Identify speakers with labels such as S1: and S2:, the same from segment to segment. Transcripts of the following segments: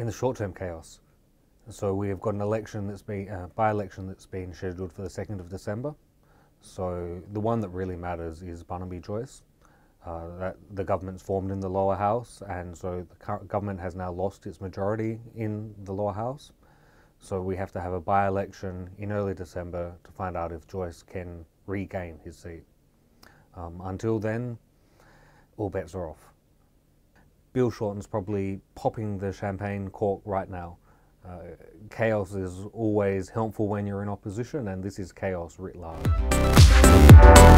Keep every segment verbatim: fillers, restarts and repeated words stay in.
S1: the short-term chaos. So we have got an election that's been, uh, by-election that's been scheduled for the second of December. So the one that really matters is Barnaby Joyce. Uh, that the government's formed in the lower house, and so the current government has now lost its majority in the lower house. So we have to have a by-election in early December to find out if Joyce can regain his seat. Um, until then, all bets are off. Bill Shorten's probably popping the champagne cork right now. Uh, chaos is always helpful when you're in opposition, and this is chaos writ large.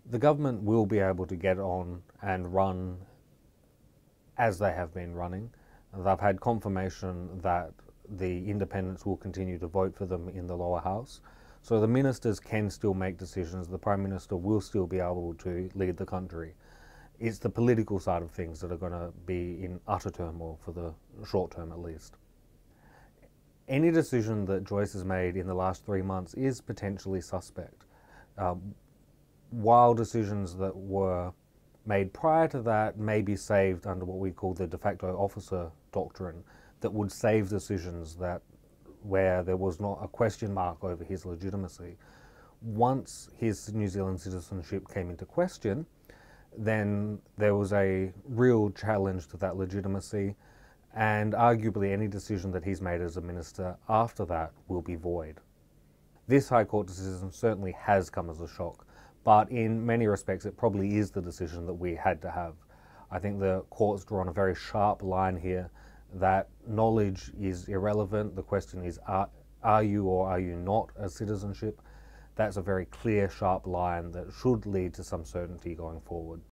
S1: The government will be able to get on and run as they have been running. They've had confirmation that the independents will continue to vote for them in the lower house. So the ministers can still make decisions. The Prime Minister will still be able to lead the country. It's the political side of things that are going to be in utter turmoil for the short term at least. Any decision that Joyce has made in the last three months is potentially suspect. Um, while decisions that were made prior to that may be saved under what we call the de facto officer doctrine, that would save decisions that where there was not a question mark over his legitimacy. Once his New Zealand citizenship came into question, then there was a real challenge to that legitimacy, and arguably any decision that he's made as a minister after that will be void. This High Court decision certainly has come as a shock, but in many respects it probably is the decision that we had to have. I think the court's drawn a very sharp line here that knowledge is irrelevant. The question is, are, are you or are you not a citizenship? That's a very clear, sharp line that should lead to some certainty going forward.